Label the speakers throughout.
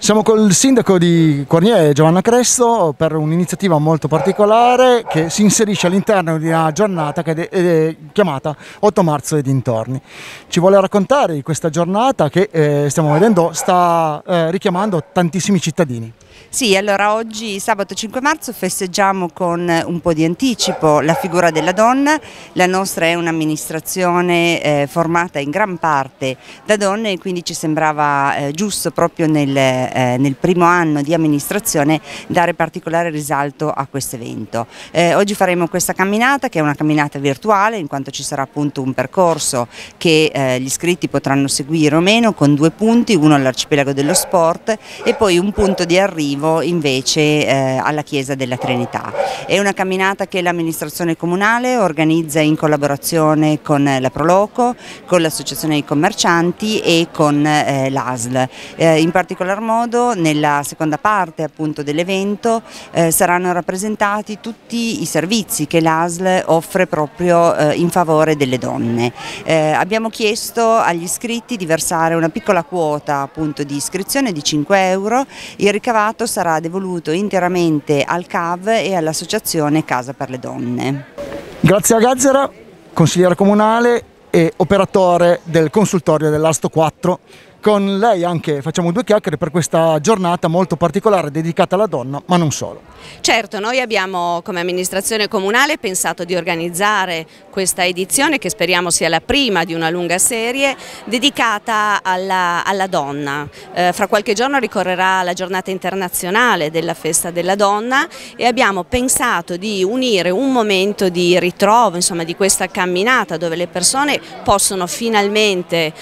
Speaker 1: Siamo col sindaco di Cornier, Giovanna Cresto, per un'iniziativa molto particolare che si inserisce all'interno di una giornata che è chiamata 8 marzo e dintorni. Ci vuole raccontare di questa giornata che stiamo vedendo sta richiamando tantissimi cittadini.
Speaker 2: Sì, allora oggi sabato 5 marzo festeggiamo con un po' di anticipo la figura della donna. La nostra è un'amministrazione formata in gran parte da donne e quindi ci sembrava giusto proprio nel primo anno di amministrazione dare particolare risalto a questo evento. Oggi faremo questa camminata che è una camminata virtuale, in quanto ci sarà appunto un percorso che gli iscritti potranno seguire o meno con 2 punti, uno all'Arcipelago dello Sport e poi un punto di arrivo invece alla Chiesa della Trinità. È una camminata che l'amministrazione comunale organizza in collaborazione con la Proloco, con l'associazione dei commercianti e con l'ASL. In particolar modo nella seconda parte appunto dell'evento saranno rappresentati tutti i servizi che l'ASL offre proprio in favore delle donne. Abbiamo chiesto agli iscritti di versare una piccola quota appunto di iscrizione di 5 euro, il ricavato sarà devoluto interamente al CAV e all'associazione Casa per le Donne.
Speaker 1: Grazie a Gazzera, consigliere comunale e operatore del consultorio dell'Asto 4. Con lei anche facciamo 2 chiacchiere per questa giornata molto particolare dedicata alla donna, ma non solo.
Speaker 3: Certo, noi abbiamo come amministrazione comunale pensato di organizzare questa edizione, che speriamo sia la prima di una lunga serie, dedicata alla donna. Fra qualche giorno ricorrerà la giornata internazionale della festa della donna e abbiamo pensato di unire un momento di ritrovo, insomma, di questa camminata dove le persone possono finalmente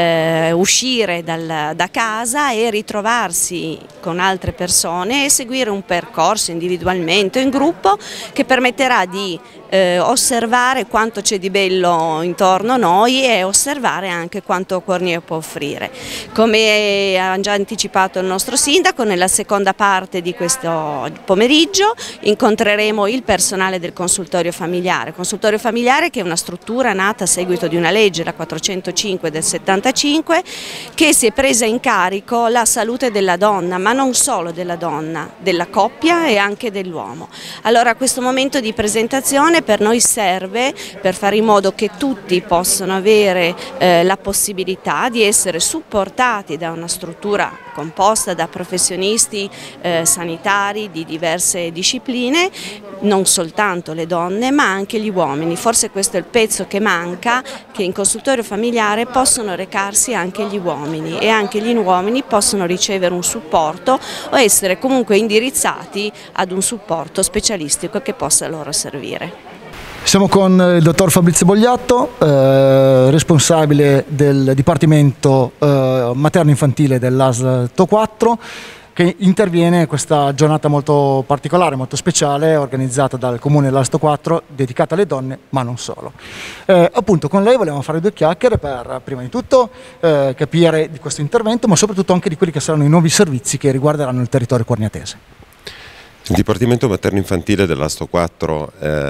Speaker 3: uscire da casa e ritrovarsi con altre persone e seguire un percorso individualmente o in gruppo che permetterà di osservare quanto c'è di bello intorno a noi e osservare anche quanto Cornier può offrire. Come ha già anticipato il nostro sindaco, nella seconda parte di questo pomeriggio incontreremo il personale del consultorio familiare che è una struttura nata a seguito di una legge, la 405 del 75, che si è presa in carico la salute della donna, ma non solo della donna, della coppia e anche dell'uomo. Allora questo momento di presentazione per noi serve per fare in modo che tutti possano avere la possibilità di essere supportati da una struttura composta da professionisti sanitari di diverse discipline, non soltanto le donne ma anche gli uomini. Forse questo è il pezzo che manca, che in consultorio familiare possono recarsi anche gli uomini e anche gli uomini possono ricevere un supporto o essere comunque indirizzati ad un supporto specialistico che possa loro servire.
Speaker 1: Siamo con il dottor Fabrizio Bogliatto, responsabile del Dipartimento Materno-Infantile dell'ASL 4, che interviene in questa giornata molto particolare, molto speciale, organizzata dal Comune dell'Asto 4, dedicata alle donne, ma non solo. Appunto con lei volevamo fare 2 chiacchiere per, prima di tutto, capire di questo intervento, ma soprattutto anche di quelli che saranno i nuovi servizi che riguarderanno il territorio corniatese.
Speaker 4: Il Dipartimento Materno-Infantile dell'Asto 4,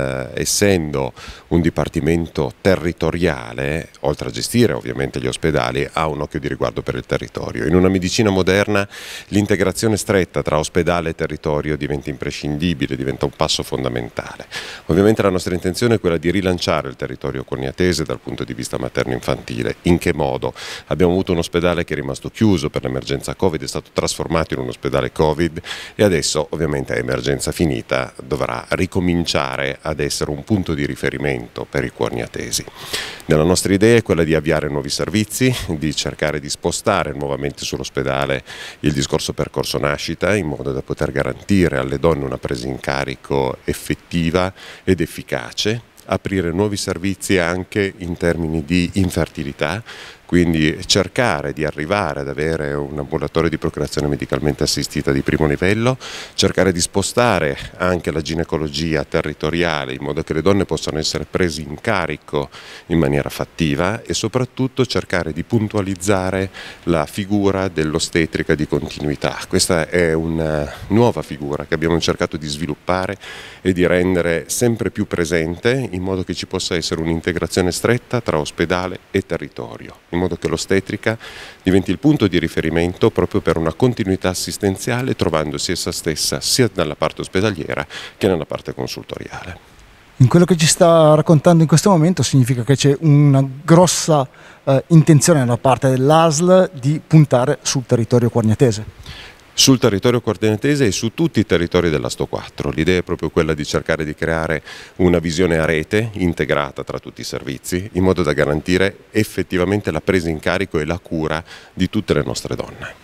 Speaker 4: essendo un dipartimento territoriale, oltre a gestire ovviamente gli ospedali, ha un occhio di riguardo per il territorio. In una medicina moderna l'integrazione stretta tra ospedale e territorio diventa imprescindibile, diventa un passo fondamentale. Ovviamente la nostra intenzione è quella di rilanciare il territorio corniatese dal punto di vista materno-infantile. In che modo? Abbiamo avuto un ospedale che è rimasto chiuso per l'emergenza Covid, è stato trasformato in un ospedale Covid e adesso ovviamente emergenza finita dovrà ricominciare ad essere un punto di riferimento per i corniatesi. La nostra idea è quella di avviare nuovi servizi, di cercare di spostare nuovamente sull'ospedale il discorso percorso nascita in modo da poter garantire alle donne una presa in carico effettiva ed efficace, aprire nuovi servizi anche in termini di infertilità, quindi cercare di arrivare ad avere un ambulatorio di procreazione medicalmente assistita di primo livello, cercare di spostare anche la ginecologia territoriale in modo che le donne possano essere prese in carico in maniera fattiva e soprattutto cercare di puntualizzare la figura dell'ostetrica di continuità. Questa è una nuova figura che abbiamo cercato di sviluppare e di rendere sempre più presente in modo che ci possa essere un'integrazione stretta tra ospedale e territorio, in modo che l'ostetrica diventi il punto di riferimento proprio per una continuità assistenziale, trovandosi essa stessa sia nella parte ospedaliera che nella parte consultoriale.
Speaker 1: In quello che ci sta raccontando in questo momento significa che c'è una grossa intenzione da parte dell'ASL di puntare sul territorio corniatese.
Speaker 4: Sul territorio corniatese e su tutti i territori della Sto 4. L'idea è proprio quella di cercare di creare una visione a rete integrata tra tutti i servizi, in modo da garantire effettivamente la presa in carico e la cura di tutte le nostre donne.